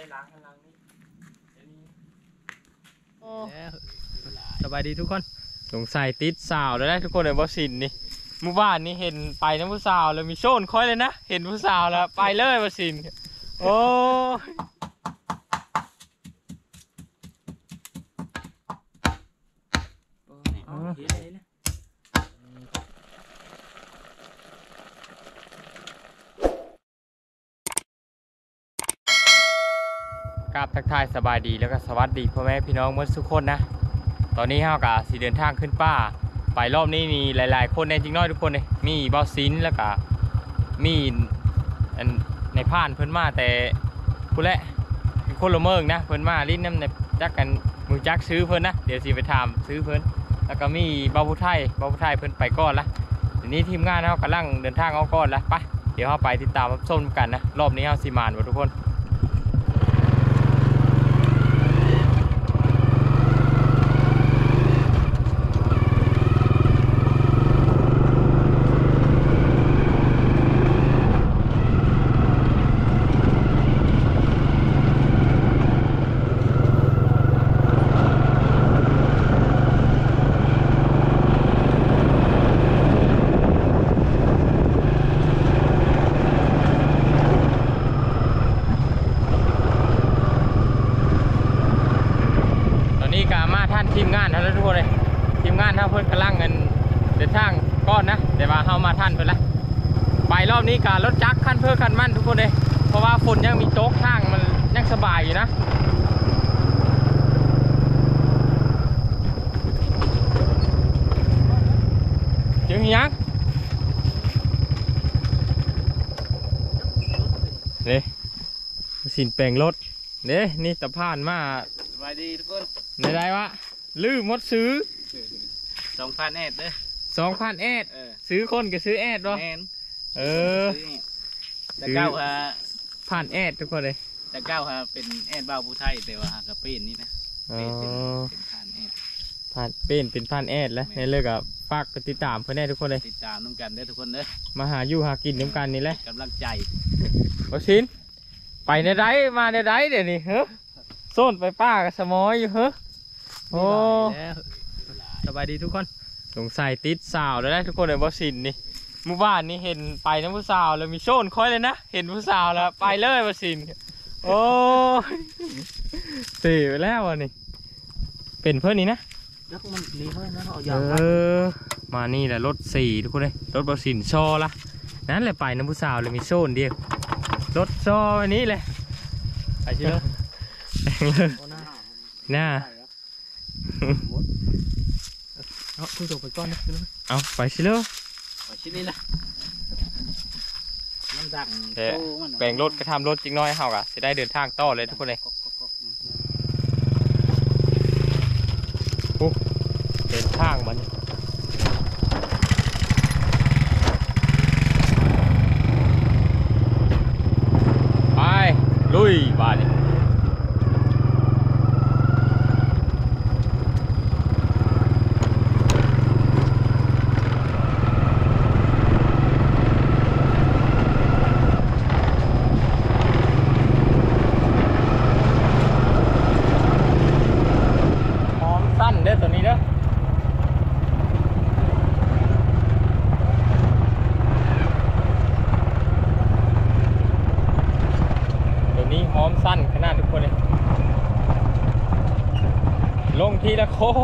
ล้างข้างล่างนี่สบายดีทุกคนสงสัยติดสาวแล้วนะทุกคนเลยบอสินนี่เมื่อวานนี้เห็นไปนะผู้สาวแล้วมีโซนค่อยเลยนะเห็นผู้สาวแล้วไปเลยบอสินโอ้กราบทักทายสบายดีแล้วก็สวัสดีพ่อแม่พี่น้องเมื่อทุกคนนะตอนนี้ห้าวกะสีเดินทางขึ้นป่าไปรอบนี้มีหลายๆคนในจริงน้อยทุกคนเลยมีบอสินแล้วก็มีในผ่านเพิ่นมาแต่ผู้แหละคนละเมืองนะเพิ่นมาลิ้นน้ำในจักกันมือจักซื้อเพิ่นนะเดี๋ยวสิไปถามซื้อเพิ่นแล้วก็มีบ่าวผู้ไทยเพิ่นไปก่อนละทีนี้ทีมงานเขากำลังเดินทางเอาก่อนละไปเดี๋ยวเขาไปติดตามรับชมกันนะรอบนี้เขาสิมานหมดทุกคนทีมงานแล้วทุกคนเลยทีมงานเขาเพิ่นกำลังเงินเดินทางก้อนนะแต่ว่าเขามาทันเพิ่นละไปรอบนี้การรถจักรคันเพื่อคันมั่นทุกคนเลยเพราะว่าฝนยังมีโต๊ะทางมันยังสบายอยู่นะเจอยังนี่สินแปลงรถนี่ตะพานมาสวัสดีทุกคนได้วะลืมมดซื้อ 2,000 แอดเด้อ 2,000 แอดซื้อคนก็ซื้อแอดวะแต่เก้าผ่านแอดทุกคนเลยแต่เก้าเป็นแอดบ่าวผู้ไทยแต่ว่าหากระเป็นนี่นะเป็นผ่านแอดเป็นผ่านแอดแล้วในเรื่องกับฝากติดตามเพื่อนแน่ทุกคนเลยติดตามน้ำกันได้ทุกคนเด้อมาหาอยู่หากินน้ำกันนี่แหละกำลังใจบอสินไปในไรมาในไรเดี๋ยวนี้เฮ้โซนไปป้ากับสมอยอยู่เฮ้โอ้สบายดีทุกคนสงสัยติดสาวแล้วนะทุกคนเลยบอสินนี่เมื่อวานนี้เห็นไปนะผู้สาวแล้วมีโซนค่อยเลยนะเห็นผู้สาวแล้วไปเลยบอสินโอ้ตีไปแล้ววันนี้เป็นเพื่อนนี่นะมานี่แหละรถ4ทุกคนเลยรถบอสินโชว์ละนั่นแหละไปนะผู้สาวเลยมีโซนเดียวรถโชว์อันนี้เลยไปเชื่อน่าเอาคุยจบไปก่อนนะเอาไปสิเลยไปชิ้นนี้ละมันดังแบ่งรถกระทำรถจริงน้อยเฮากะจะได้เดินทางต่อเลยทุกคนเลยเดินทางมันไปลุยบ้านนี่ตัวนี้เด้อตัวนี้หอมสั้นขนาดทุกคนเลยลงทีละโค้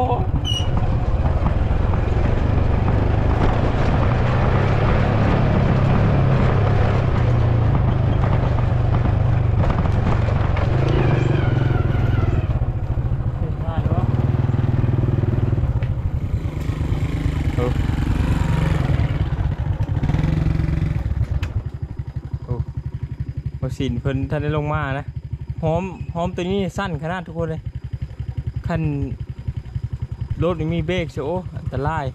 สินเพิ่นท่านได้ลงมานะหอมตัวนี้สั้นขนาดทุกคนเลยคันรถมีเบรกโชว์อันตราย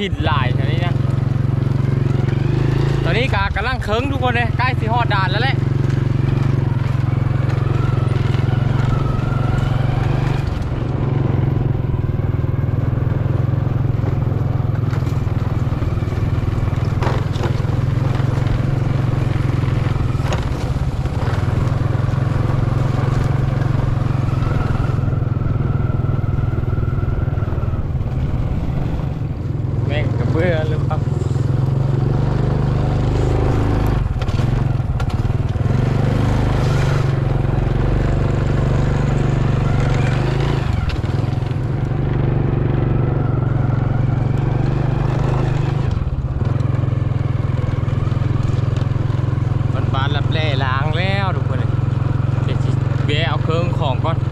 ดินหลายแถวนี้นะตอนนี้กำลังเคิงทุกคนเลยใกล้สิฮอดด่านแล้วแหละแม่งกระเบื้อเลยครับมันบานลับแล่ล้างแล้วทุกคนเลยเดี๋ยวสิแวะเอาเครื่องของก่อน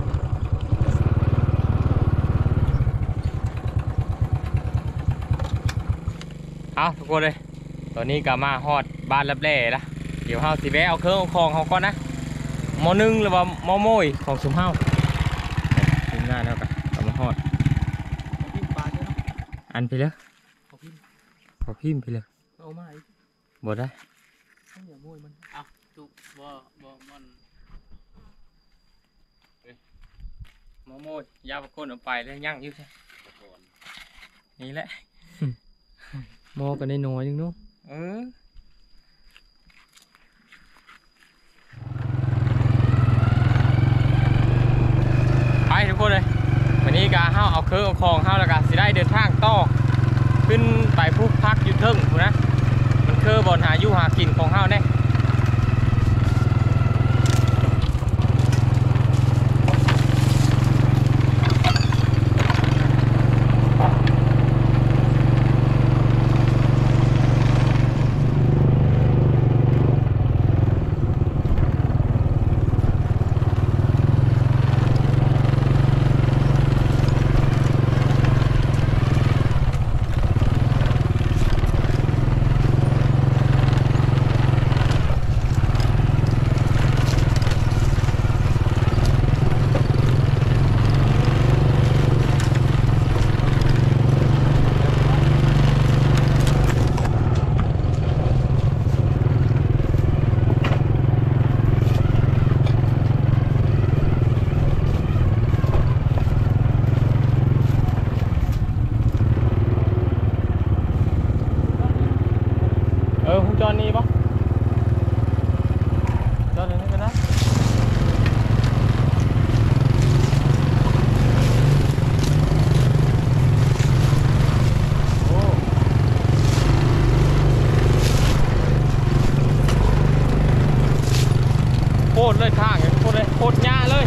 เอาทุกคนเลยตอนนี้ก็มาฮอดบ้านลับแล่ละเดี๋ยวเฮาสิแวะเอาเครื่องเอาของเขาก่อนนะมอหนึ่งหรือว่ามอโมยของสุมเฮาถึงงานแล้วกันก็มาฮอดพิมพ์ปลาเจ้าเนาะอันไปเลยเขาพิมพ์ขอพิมพ์ไปเลยเอามาอีกบ่ได้ต้องอย่าโมยมันเอาตุบ่มันมอโมยยาปะคนเอาไปแล้วย่างอยู่ใช่ก่อนนี่แหละมอกันได้น้อยนึงเนาะเออไปทุกคนเลยวันนี้กาเฮาเอาเครื่องเอาของเฮาแล้วก็สิได้เดินทางต่อขึ้นไปภูพักอยู่เทิงพู้นนะมันคือบอนหาอยู่หากินของเฮาแน่คุณจอนนี่ปะจอนนี่กันนะโอ้โคตรเลยทางอย่างโคตรเลยโคตรหญ้าเลย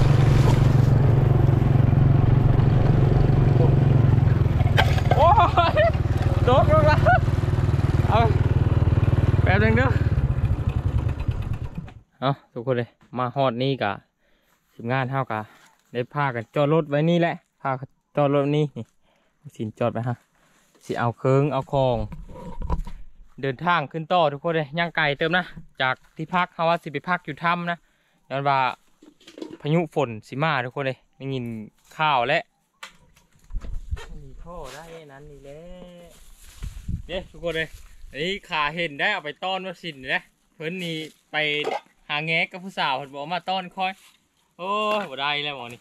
โอ้ยโดดลงแล้วเอาแป๊บนึงเด้อเอาทุกคนเลยมาฮอดนี่กะทีมงานเท่ากะได้พากันจอดรถไว้นี่แหละพากันจอดรถนี่นี่สินจอดไปฮะสิเอาเครื่องเอาของเดินทางขึ้นต่อทุกคนเลยย่างไก่เติมนะจากที่พักเขาว่าสิไปพักอยู่ถ้ำนะย้อนว่าพายุฝนสิมาทุกคนเลยได้ยินข้าวและมีท่อได้นั้นนี่แหละเด้ทุกคนเลยอันนี้ขาเห็นได้เอาไปต้อนวัคซีนนะเพิ่นนี่ไปหาแงะกับผู้สาวเพิ่นบอกมาต้อนคอยโอ้ยบ่ได้แล้วหมอนี่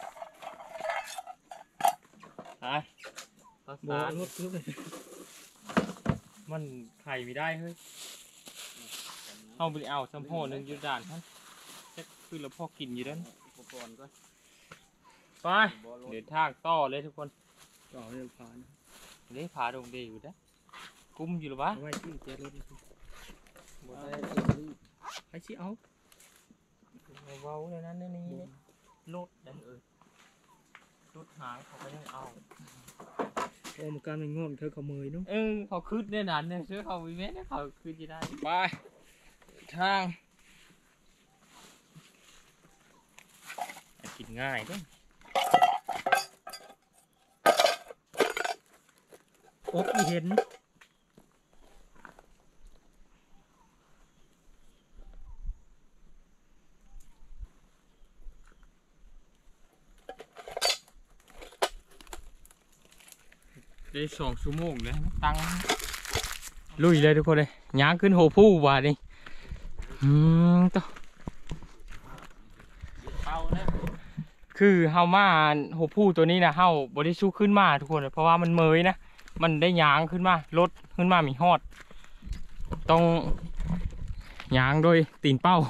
ไปภาบ่ษารถคือเลยมันไข่ไม่ได้เฮ้ยเอาไปเอาซัมโพนึงอยู่ด่านท่านจะคือเราพอกินอยู่ด้านอุปกรณ์ก็ไปเดินทางต่อเลยทุกคนต่อเรื่องผ่านเลี้ยผาดงเดอยู่นะกุ้มอยู่หรือวะเอาไว้ที่เจ็ดรถนี่คือบ่ได้ใครสิเอาเบาๆเลยนั้นนี่รถดันรถหางเขาก็ยังเอาโอ้มันการเป็นงอนเขาขโมยเนาะเขาคืดเนี่ยนั้นเนี่ยซื้อเขาวิเวเนี่ยเขาคืดจะได้ไปทางกินง่ายด้วยอกอีเห็นได้2 ชั่วโมงเลยตั้งลุยเลยทุกคนเลยย่างขึ้นโหผู้ว่านี่ต่อคือเฮามาโหผู้ตัวนี้นะเฮาบริสุทธิ์ขึ้นมาทุกคนเพราะว่ามันเมยนะมันได้ย่างขึ้นมาลดขึ้นมามีฮอดต้องย่างโดยตีนเป้า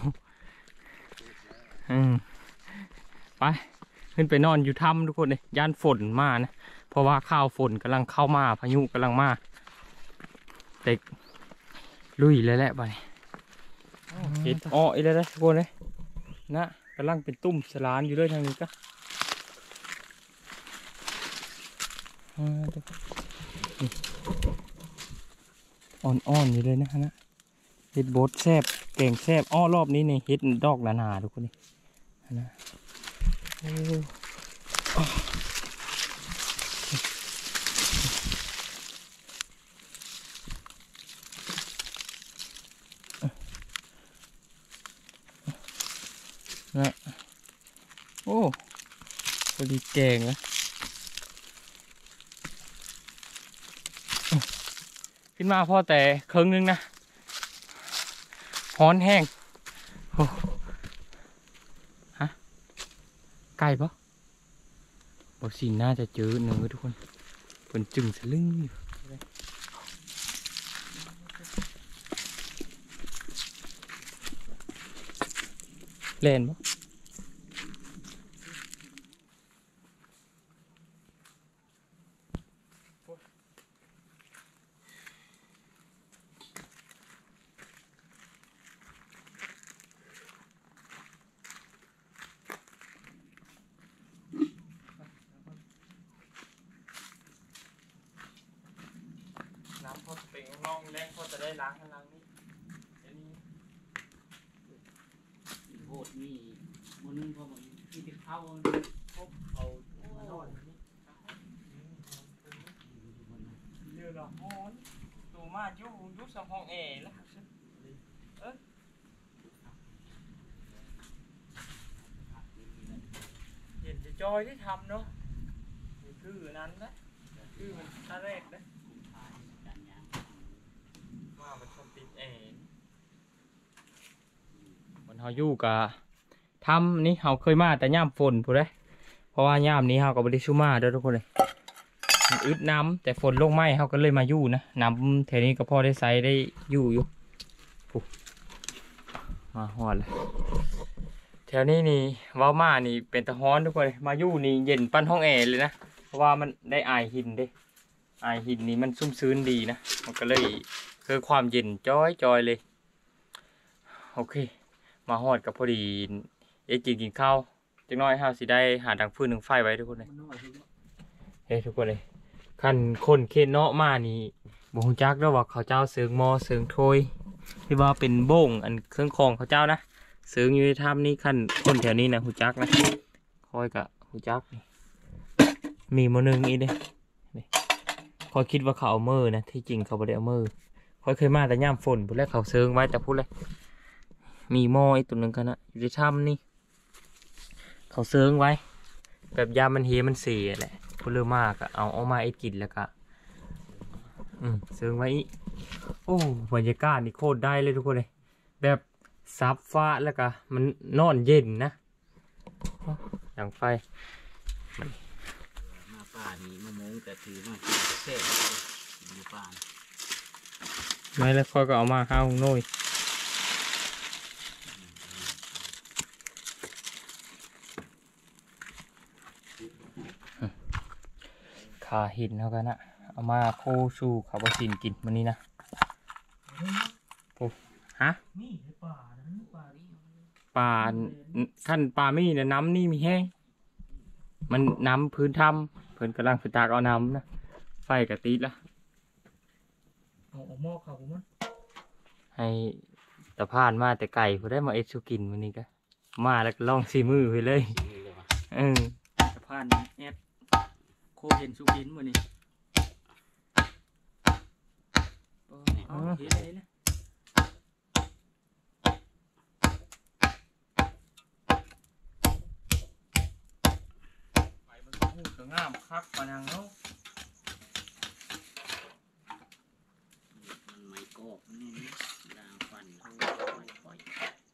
ไปขึ้นไปนอนอยู่ถ้ำทุกคนเลยย่านฝนมานะเพราะว่าข้าวฝนกำลังเข้ามาพายุกำลังมาเด็กลุยเลยแหละไปเห็ดอ้ออีเลยทุกคนเลยนะกำลังเป็นตุ่มสลานอยู่ด้วยทางนี้ก็อ่อนๆอยู่เลยนะฮะเห็ดโบดแซบแกงแซบอ้อรอบนี้เนี่ยเห็ดดอกหนาๆทุกคนนี่นะนะโอ้พอดีแกงนะขึ้นมาพ่อแต่ครึ่งนึงนะฮ้อนแห้งโอ้ฮะไก่ปะบอกสิน่าจะเจอเนื้อทุกคนเป็นจึงสลึงอยู่เล่นปะน้ำพอเป็นน้องแรงพอจะได้ล้างข้างล่างนี่โหดนี่มันนึงพอมันที่ติดเข้าพบเอามานอนนี่เรือละฮ้อนตัวมาอยู่สองห้องแอร์แล้วเห็นจะจอยที่ทำเนาะคือนั้นนะคือมันท่าแรกนะมาเป็นคนติดแอร์มันเขาอยู่กับทำนี่เขาเคยมาแต่ย่ามฝนพูดเลยเพราะว่าย่ามนี้เขาก็บริสุทธิ์มาด้วยทุกคนเลยมันอึดน้ำแต่ฝนลงไม่เขาก็เลยมาอยู่นะน้ำแถวนี้ก็พอได้ใส่ได้อยู่มาหอดเลยแถวนี้นี่ว้าวมานี่เป็นตะฮ้อนทุกคนเลยมาอยู่นี่เย็นปั้นห้องแอร์เลยนะเพราะว่ามันได้อายหินด้อายหินนี่มันซุ่มชื้นดีนะมันก็เลยคือความเย็นจ้อยเลยโอเคมาหอดกับพอดีกินข้าวจังน้อยห้าสิได้หาดังฟืนดังไฟไว้ทุกคนเลยเฮ้ยทุกคนเลยขันคนเคนเนาะมานี่บ่ฮู้จักแล้วว่าเขาเจ้าเสืองมอเสืองโทยที่ว่าเป็นโบ่งอันเครื่องคองเขาเจ้านะเสืองอยู่ในถ้ำนี่ขันคนแถวนี้นะฮู้จักนะคอยกะฮู้จักนี่มีมือนึงอีกเด้คอยคิดว่าเขาเอามือนะที่จริงเขาบ่ได้เอามือคอยเคยมาแต่ย่ามฝนพูดแล้วเขาเสืองไว้แต่พูดเลยมีหม้ออีกตัวหนึ่งกันนะอยู่ในถ้ำนี่เขาเซิงไว้แบบยามันเฮมันเสียแหละพูดเรื่องมากเอามาไอ้กินแล้วก็เซิงไว้โอ้บรรยากาศนี่โคตรได้เลยทุกคนเลยแบบซับฟ้าแล้วก็มันนอนเย็นนะอย่างไฟมาป่านี่มะม่วงแต่ถือมากินเซ่กินป่าไม่แล้วค่อยก็เอามาข้าวหน่อยขาหินเท่ากันนะเอามาโคชูขับสินกินมันนี้นะปุ๊บฮะปลาขั้นปลาไม่เนี่ยน้ำนี่มีแห้งมันน้ำพื้นถ้ำเพิ่นกำลังฝึกตากเอาน้ำนะไฟกระติดละเอาหม้อเขามั้งให้ตะพานมาแต่ไก่พอได้มาเอ็ดชูกินมันนี้ก็มาแล้วก็ลองซีมือไปเลยตะพานแอดโคเห็นสุกินมื้อนี้เอาเฮ็ดเลยนะไปมันพูดก็งามคักปานางเนาะออกนี่ดาวฟันเขาปล่อย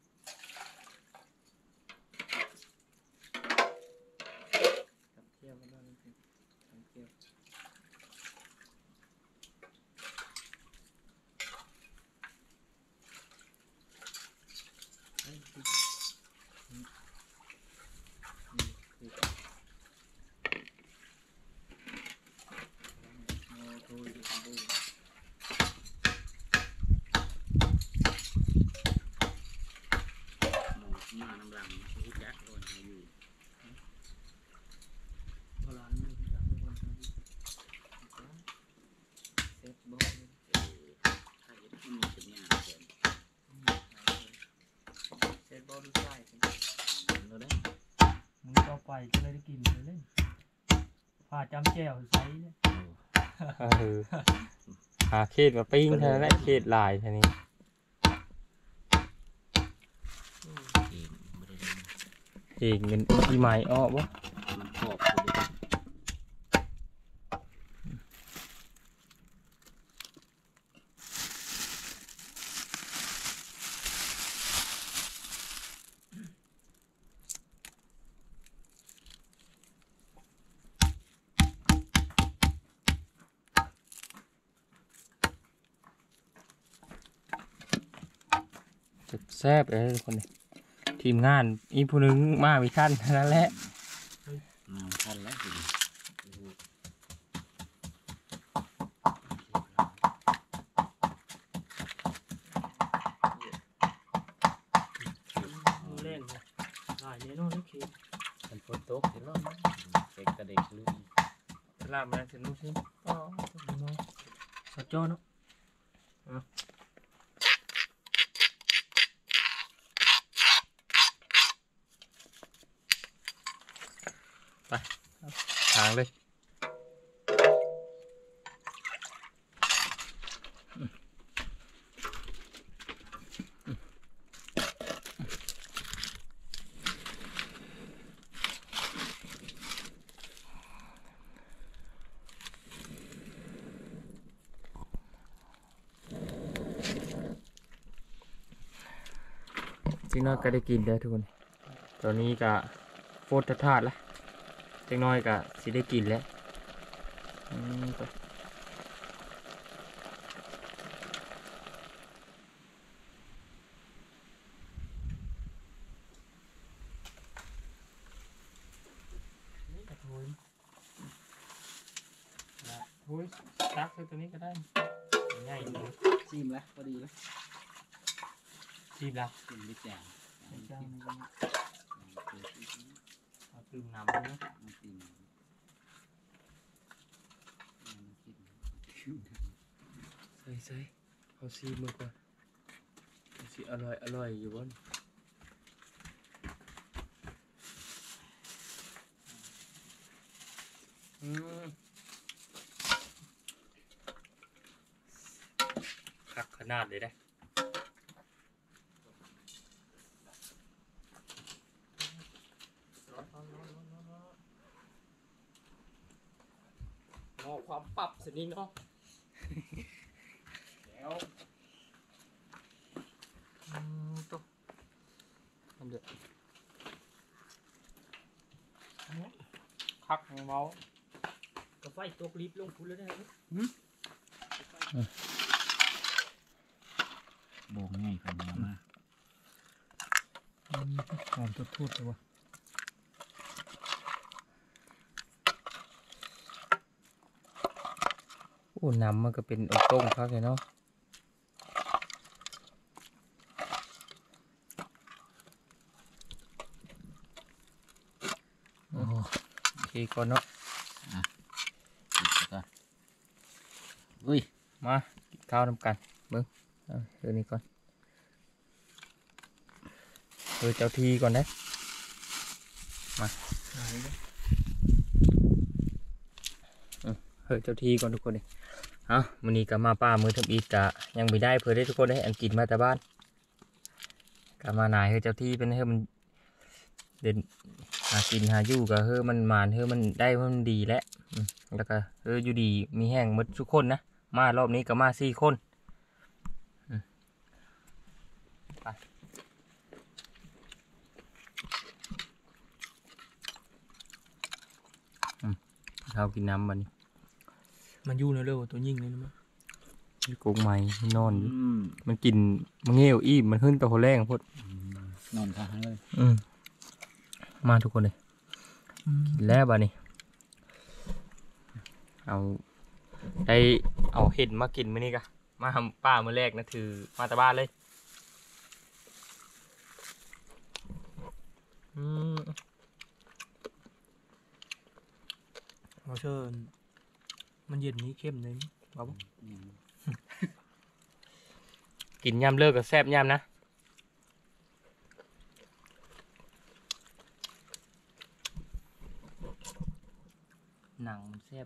กับเที่ยวกันบ้างนิดนึงเที่ยวมาน้ำรังชุดยักษ์โดนอยู่โบราณมันรังไม่ควรทำเซฟบอลใครที่มีจุดนี้นะเซฟบอลดูใช่เราได้มึงต่อไปก็เลยได้กินเลยเล่นผ่าจำแจ่วใส่เนี่ยหาเขตมาปิ้งเท่านั้นแหละเขตลายเท่านี้เองเงินอีไม้อ้อบ่มันขอบแซ่บเลยทุกคนนี่ทีมงานอีผู้หนึงมาวิคันเท่านั้นแหละทันแล้วสิเล่นหลายเนื้อนี่คือมันฝนตกเห็นแล้วเด็กกระเด็กลุยลาบมาถึงนู้นสิอ๋อน้องสะจอเนาะทางเลยจริงน้อยก็ได้กินได้ทุกคนตอนนี้ก็โฟดธาตุละจริงน้อยก็สิได้กินแล้วโอ้ยตักใส่ตัวนี้ก็ได้ง่ายเลยจิ้มแล้วพอดีแล้วจีบละจิ้มด้วยแจ่วเจ้านี่เอาตื่มน้ำนะมันจิ้มใส่เอาซีมือก่อนซีอร่อยอยู่บนคักขนาดเลยได้มองความปรับสินี้เนาะแล้วตุ๊มันเดือดคักของเมากาไฟตกลิฟลงพุ่นแล้วได้ไหมโบงง่ายกันมาหอมทุดๆเลยวะโอ้น้ำมันก็เป็นอบต้มครับเนาะโอเคก่อนเนาะอุ้ยมากินข้าวนำกันเบิ้งเอาเดี๋ยวนี้ก่อนเจ้าทีก่อนได้มาเจ้าทีก่อนทุกคนเลยมื้อนี้ก็มาป้ามือทำอีกกะยังไม่ได้เพื่อได้ทุกคนได้อังกฤษมาแต่บ้านกะมานายเจ้าที่เป็นมันเด่นหากินหาอยู่ก็มันมานมันได้มันดีแล้วแล้วก็อยู่ดีมีแห้งหมดทุกคนนะมารอบนี้ก็มา4 คนไปข้าวกินน้ำมันมันอยู่ในเรื่องตัวยิงเลยนะมั้งกุ๊กไม้มันนอนอยู่มันกินมันเงี้ยวอิ่มมันขึ้นตัวคนแรกพดนอนค้างเลยมาทุกคนเลยกินแล้วบ้านี่เอาได้เอาเห็ดมากินมื้อนี้กะมาทำป้ามื้อแรกนะถือมาแต่บ้านเลยเราเชิญมันเย็นนี้เข้มเลยบ้าบ่กินยำเลิกกับแซ่บยำนะหนังมันแซ่บ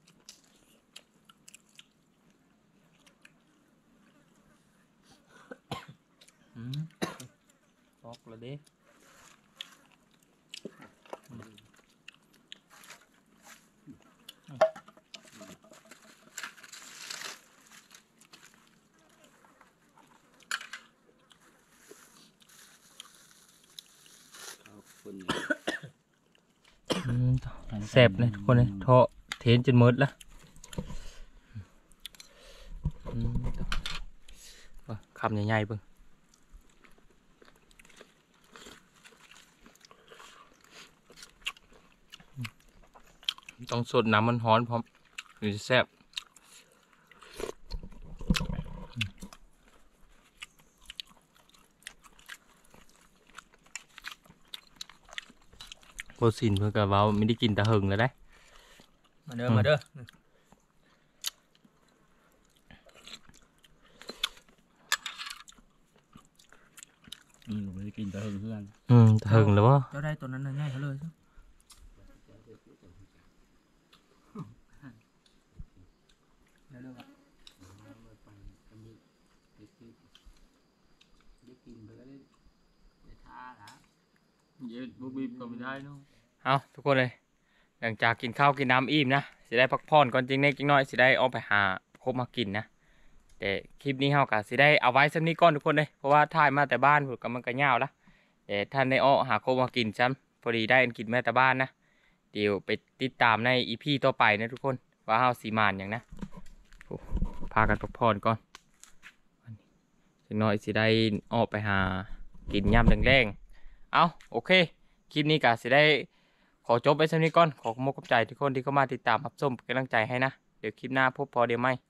ปอกเลยดิแซ่บเลยทุกคนเลยเทาะเทนจนหมดละคำใหญ่ๆเบิ่งต้องสดน้ำมันร้อนพร้อมหรือจะแซ่บโคสินเพื่อกับว่าไม่ได้กินตะหึงแล้วได้มาเด้อมาเด้อผมไม่ได้กินแต่เพื่อนตะหึงแล้ววะเจ้าได้ตัวนั้นง่ายเขาเลยใช่เร็วๆอ่ะเย็ดบุบีบก็ไม่ได้เนาะเอาทุกคนเลยหลังจากกินข้าวกินน้ำอิ่มนะสิได้พักผ่อนก่อนจริงเล็กจริงน้อยสิได้ออกไปหาคบมากินนะแต่คลิปนี้เฮากะสิได้เอาไว้สักนี้ก่อนทุกคนเลยเพราะว่าถ่ายมาแต่บ้านผมกับมันก็ยาวละแต่ท่านได้ออกหาคบมากินซ้ำพอดีได้กินแม่แต่บ้านนะเดี๋ยวไปติดตามในอีพีต่อไปนะทุกคนว่าเฮาสีมานอย่างนะโอ้พากันพักผ่อนก่อนจริงน้อยสิได้ออกไปหากินย่ำแรงๆเอาโอเคคลิปนี้กะสิได้ขอจบไปสักนี้ก่อนขอขอบคุณทุกคนที่เข้ามาติดตามรับชมเป็นกำลังใจให้นะเดี๋ยวคลิปหน้าพบพอเดี๋ยวไม่